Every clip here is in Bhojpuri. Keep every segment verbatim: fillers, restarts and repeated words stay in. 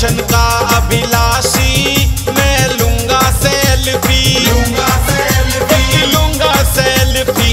दर्शन का अभिलाषी मैं लूंगा सेल्फी, लूंगा सेल्फी, लूंगा सेल्फी।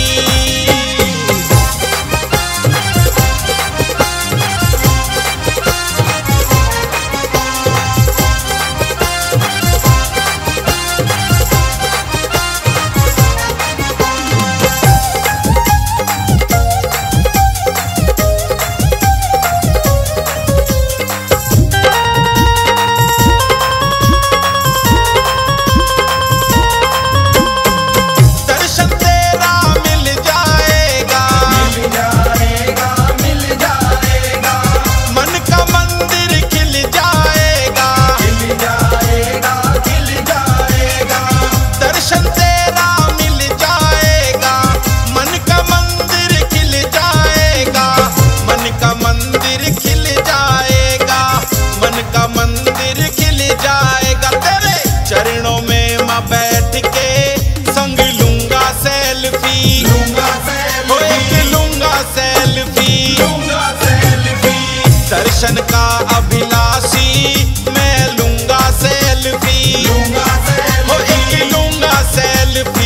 चरणों में मैं बैठ के संग लूंगा सेल्फी, लूंगा सेल्फी, लूंगा सेल्फी, लूंगा सेल्फी। दर्शन का अभिलाषी मैं लूंगा सेल्फी, लूंगा सेल्फी, लूंगा सेल्फी।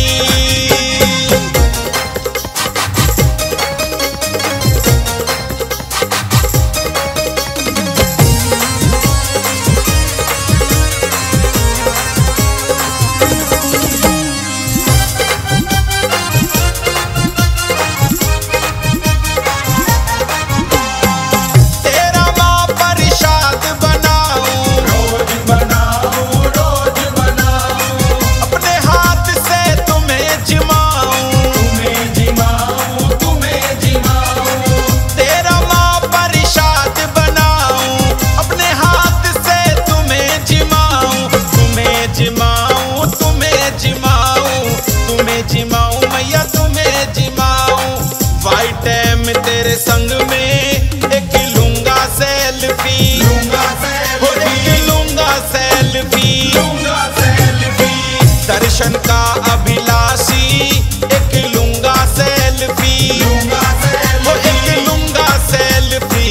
जिमाऊं मैया तुम्हें जिमाऊं, वाइट टाइम तेरे संग में एक लूंगा सेल्फी, लूंगा सेल्फी, लूंगा सेल्फी, लूंगा सेल्फी। दर्शन का अभिलाषी एक लूंगा सेल्फी, लूंगा सेल्फी, लूंगा सेल्फी।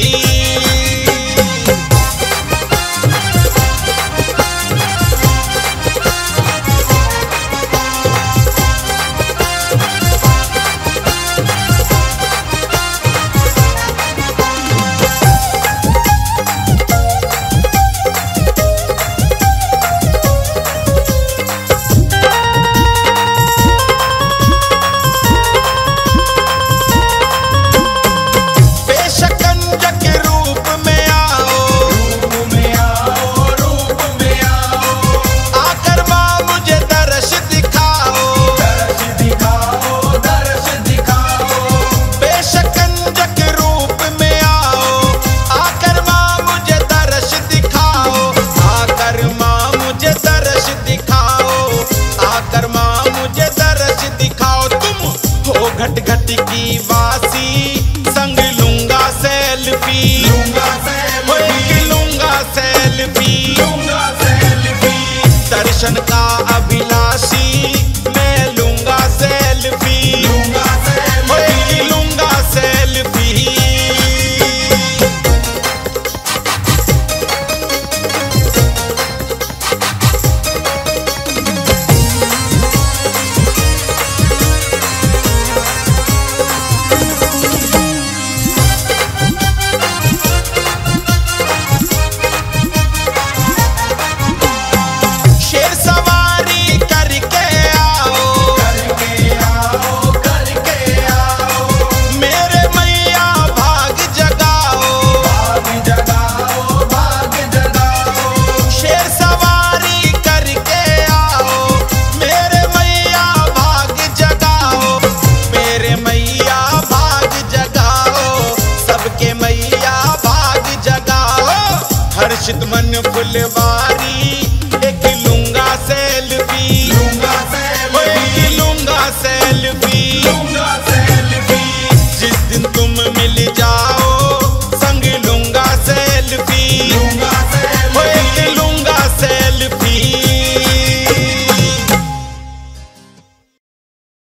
घट घट की वासी संग लूंगा सेल्फी, लूंगा सेल्फी, लूंगा सेल्फी, लूंगा सेल्फी। दर्शन का अभिलाषी मैं लूंगा सेल्फी, लूंगा सेल्फी, लूंगा सेल्फी। हर्षित मन फुलवारी